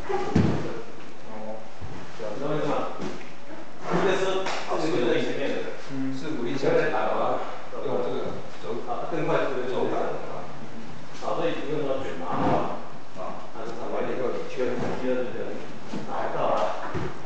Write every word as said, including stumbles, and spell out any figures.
哦， 你懂我意思吗？一个是这个在前面的， 嗯，是鼓励现在打的话， 用这个手啊更快速的手感啊，啊，所以不用说卷麻花啊，它是上面一个切的，切的这个拿到了。